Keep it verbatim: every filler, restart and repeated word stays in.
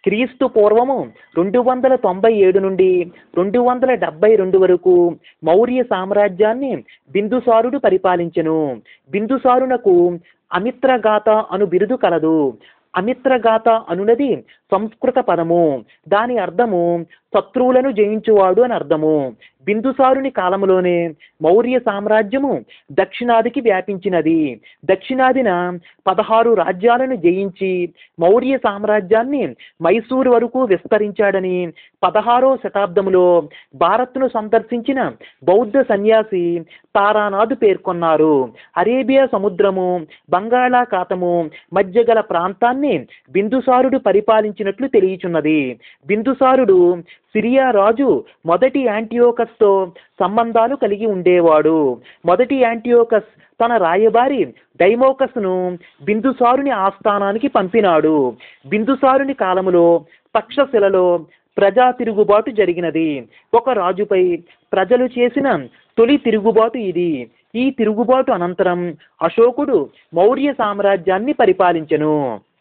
క్రీస్తు పూర్వము రెండు వందల తొంభై ఏడు నుండి రెండు వందల డెబ్బై రెండు వరకు మౌర్య సామ్రాజ్యాన్ని బిందుసారుడు పరిపాలించెను. బిందుసారునకు అమిత్రగాత అను బిరుదు కలదు. అమిత్రగాత అనునది సంస్కృత పదము. దాని అర్థము శత్రువులను జయించువాడు అని అర్థము. బిందుసారుని కాలంలోనే మౌర్య సామ్రాజ్యము దక్షిణాదికి వ్యాపించినది. దక్షిణాదిన పదహారు రాజ్యాలను జయించి మౌర్య సామ్రాజ్యాన్ని మైసూరు వరకు విస్తరించాడని పదహారో శతాబ్దములో భారత్ను సందర్శించిన బౌద్ధ సన్యాసి తారానాథు పేర్కొన్నారు. అరేబియా సముద్రము, బంగాళాఖాతము మధ్య గల ప్రాంతాన్ని బిందుసారుడు పరిపాలించినట్లు తెలియచున్నది. బిందుసారుడు సిరియా రాజు మొదటి యాంటియోకస్తో సంబంధాలు కలిగి ఉండేవాడు. మొదటి యాంటియోకస్ తన రాయబారి డైమోకస్ను బిందుసారుని ఆస్థానానికి పంపినాడు. బిందుసారుని కాలములో తక్షశిలలో ప్రజా తిరుగుబాటు జరిగినది. ఒక రాజుపై ప్రజలు చేసిన తొలి తిరుగుబాటు ఇది. ఈ తిరుగుబాటు అనంతరం అశోకుడు మౌర్య సామ్రాజ్యాన్ని పరిపాలించెను.